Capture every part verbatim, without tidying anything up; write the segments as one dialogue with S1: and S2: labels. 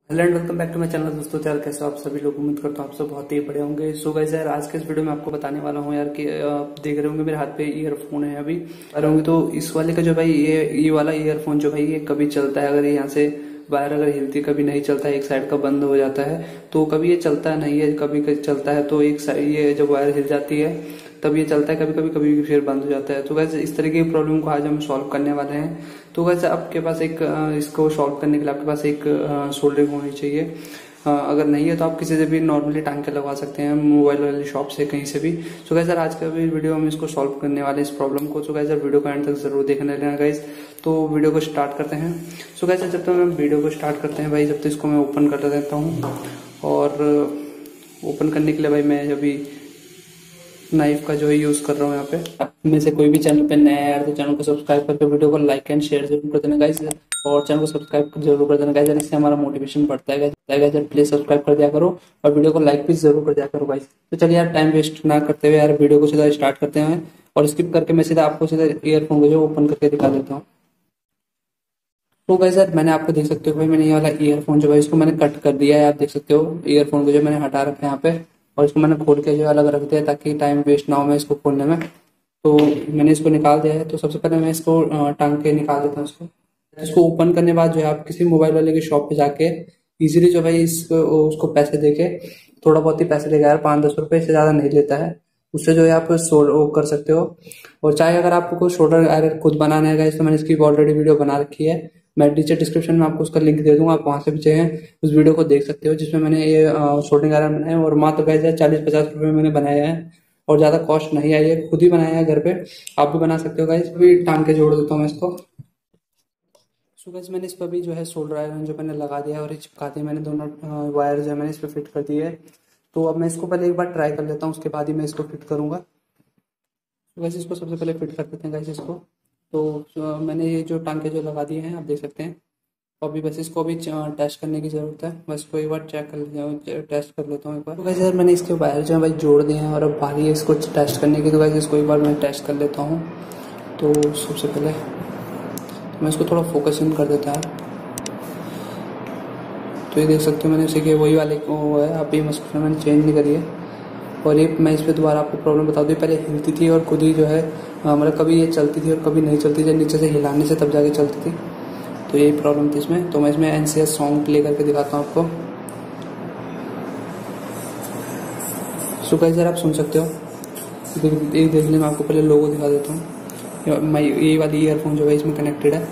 S1: Hello and welcome back to my channel. दोस्तों यार कैसे हो आप सभी लोग, उम्मीद करता हूँ आप सब बहुत ही बड़े होंगे। सो गाइस यार आज के इस वीडियो में आपको बताने वाला हूँ यार कि आप देख रहे होंगे मेरे हाथ पे ईयरफोन है अभी आ रहे होंगे। तो इस वाले का जो भाई ये ये वाला ईयरफोन जो भाई ये कभी चलता है, अगर ये यहाँ से वायर अगर हिलती कभी नहीं चलता है, एक साइड का बंद हो जाता है तो कभी ये चलता नहीं है, कभी कभी चलता है तो एक साइड ये जब वायर हिल जाती है तब ये चलता है, कभी कभी कभी फिर बंद हो जाता है। तो वैसे इस तरह की प्रॉब्लम को आज हम सॉल्व करने वाले हैं। तो वैसे आपके पास एक इसको सॉल्व करने के लिए आपके पास एक सोल्डरिंग होनी चाहिए। अगर नहीं है तो आप किसी से भी नॉर्मली टांग के लगवा सकते हैं, मोबाइल वाली शॉप से कहीं से भी। सो गाइस यार आज का भी वीडियो हम इसको सॉल्व करने वाले इस प्रॉब्लम को। सो गाइस यार वीडियो को एंड तक जरूर देखने लेना गाइस। तो वीडियो को स्टार्ट करते हैं। सो गाइस जब तक हम वीडियो को स्टार्ट करते हैं भाई, जब तक इसको मैं ओपन कर देता हूँ। और ओपन करने के लिए भाई मैं अभी नाइफ का जो है यूज कर रहा हूँ यहाँ पे। आप में से कोई भी चैनल पे नया है यार तो चैनल को सब्सक्राइब करके वीडियो को लाइक एंड शेयर जरूर कर देना गाइस, और चैनल को सब्सक्राइब जरूर कर देना गाइस, इससे हमारा मोटिवेशन बढ़ता है गाइस। प्लीज सब्सक्राइब कर दिया करो और वीडियो को लाइक भी जरूर कर दिया करो गाइस। तो चलिए यार टाइम वेस्ट ना करते हुए यार वीडियो को सीधा स्टार्ट करते हैं, और स्किप करके मैं सीधा आपको सीधा ईयरफोन को जो ओपन करके दिखा देता हूँ। तो गाइस यार मैंने आपको देख सकते हो भाई, मैंने ये वाला ईयरफोन जो है इसको मैंने कट कर दिया है। आप देख सकते हो ईयरफोन को जो मैंने हटा रखा है यहाँ पे, और इसको मैंने खोल के जो अलग रख दिया ताकि टाइम वेस्ट ना हो मैं इसको खोलने में। तो मैंने इसको निकाल दिया है। तो सबसे पहले मैं इसको टांग के निकाल देता हूँ इसको। इसको ओपन करने के बाद जो है आप किसी मोबाइल वाले की शॉप पे जाके इजीली जो भाई इसको उसको पैसे देके, थोड़ा बहुत ही पैसे देगा यार, पाँच दस रुपए से ज्यादा नहीं लेता है, उससे जो है आप वो कर सकते हो। और चाहे अगर आपको शोल्डर आयरन खुद बनाना है तो मैंने इसकी ऑलरेडी वीडियो बना रखी है, मैं नीचे डिस्क्रिप्शन में आपको उसका लिंक दे दूंगा, आप वहां से भी चाहे उस वीडियो को देख सकते हो जिसमें मैंने ये शोल्डरिंग आयरन बनाया। और मात्र गाइस चालीस पचास रुपए में मैंने बनाया है, और ज्यादा कॉस्ट नहीं आई है, खुद ही बनाया है घर पे, आप भी बना सकते हो गाइस। भी टांग के जोड़ देता हूँ मैं इसको। सो गाइस मैंने इस पर भी जो है शोल्डर आयरन जो मैंने लगा दिया है और ये चिपका दिया मैंने, दोनों वायर जो है मैंने इस पर फिट कर दिए है। तो अब मैं इसको पहले एक बार ट्राई कर लेता हूँ, उसके बाद ही मैं इसको फिट करूंगा। तो गाइस इसको सबसे पहले फिट कर देते हैं गाइस इसको। तो मैंने ये जो टांके जो लगा दिए हैं आप देख सकते हैं। अभी बस इसको भी टेस्ट करने की जरूरत है, बस को एक बार चेक कर लेता टेस्ट कर लेता हूँ एक बार। तो गाइस यार मैंने इसके वायर जो है भाई जोड़ दिए हैं और अब बारी है इसको टेस्ट करने की। तो गाइस इसको एक बार मैं टेस्ट कर लेता हूँ। तो सबसे पहले मैं इसको थोड़ा फोकस इन कर देता है। तो ये देख सकते हो मैंने इसे कि वही वाले को है, आप ये मस्कुलर मैंने चेंज नहीं करी है। और ये मैं इस पर दोबारा आपको प्रॉब्लम बता दूँ, पहले हिलती थी और खुद ही जो है मतलब कभी ये चलती थी और कभी नहीं चलती थी, नीचे से हिलाने से तब जाके चलती थी। तो यही प्रॉब्लम थी इसमें। तो मैं इसमें एनसीएस सॉन्ग प्ले करके दिखाता हूँ आपको। सो गाइस यार आप सुन सकते हो, एक देख लें, मैं आपको पहले लोगो दिखा देता हूँ। मैं ये वाली ईयरफोन जो है इसमें कनेक्टेड है,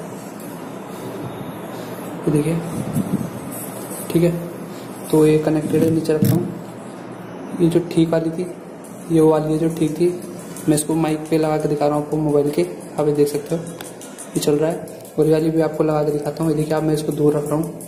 S1: ये देखिए, ठीक है। तो ये कनेक्टेड है, नीचे रखता हूँ। ये जो ठीक वाली थी ये वो वाली है जो ठीक थी, मैं इसको माइक पे लगा के दिखा रहा हूँ आपको मोबाइल के, आप ये देख सकते हो ये चल रहा है। और ये वाली भी आपको लगा के दिखाता हूँ, ये देखिए आप, मैं इसको दूर रख रहा हूँ,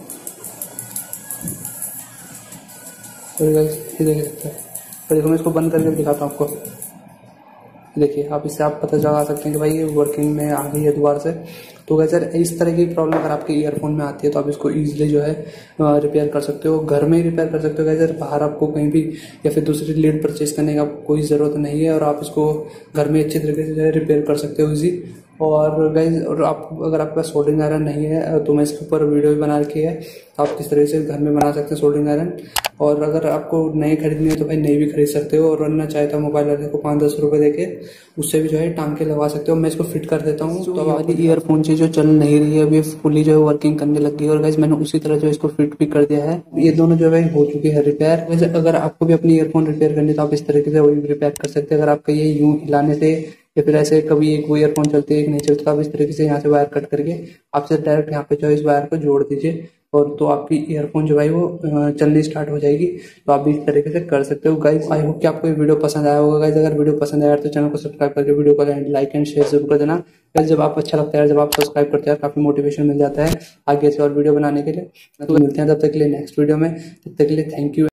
S1: ये देख सकते हैं। और देखो मैं इसको बंद करके दिखाता हूँ आपको, देखिए आप इससे आप पता लगा सकते हैं कि भाई ये वर्किंग में आ गई है दोबारा से। तो गाइस यार इस तरह की प्रॉब्लम अगर आपके ईयरफोन में आती है तो आप इसको इजीली जो है रिपेयर कर सकते हो, घर में ही रिपेयर कर सकते हो गाइस यार। बाहर आपको कहीं भी या फिर दूसरी लीड परचेज करने का कोई ज़रूरत नहीं है, और आप इसको घर में अच्छी तरीके से जो है रिपेयर कर सकते हो इजी। और गाइस और आप अगर आपके पास सोल्डरिंग आयरन नहीं है तो मैं इसके ऊपर वीडियो भी बना रखी है, तो आप किस तरह से घर में बना सकते हैं सोल्डरिंग आयरन। और अगर आपको नई खरीदनी है तो भाई नई भी खरीद सकते हो, और वरना चाहे तो मोबाइल वाले को पाँच दस रुपए देके उससे भी जो है टांग के लगवा सकते हो। मैं इसको फिट कर देता हूँ। तो वाली ईयरफोन जो चल नहीं रही है अभी फुली जो है वर्किंग करने लग गई है, और गाइस मैंने उसी तरह जो इसको फिट भी कर दिया है। ये दोनों जो है हो चुकी है रिपेयर। वैसे अगर आपको भी अपनी ईयरफोन रिपेयर करनी है तो आप इस तरीके से वही रिपेयर कर सकते हैं। अगर आपका ये यूं हिलाने से या फिर ऐसे कभी एक वो ईयरफोन चलती है एक नहीं चलती, तो आप इस तरीके से यहाँ से वायर कट करके आपसे डायरेक्ट यहाँ पे जो इस वायर को जोड़ दीजिए, और तो आपकी ईयरफोन जो है वो चलनी स्टार्ट हो जाएगी। तो आप भी इस तरीके से कर सकते हो गाइस। आई होप कि आपको ये वीडियो पसंद आया होगा गाइस। अगर वीडियो पसंद आया तो चैनल को सब्सक्राइब करके वीडियो को लाइक एंड शेयर जरूर कर देना गाइस। जब आप अच्छा लगता है, जब आप सब्सक्राइब करते हैं काफी मोटिवेशन मिल जाता है आगे से और वीडियो बनाने के लिए। तो मिलते हैं तब तक के लिए नेक्स्ट वीडियो में, तब तक के लिए थैंक यू।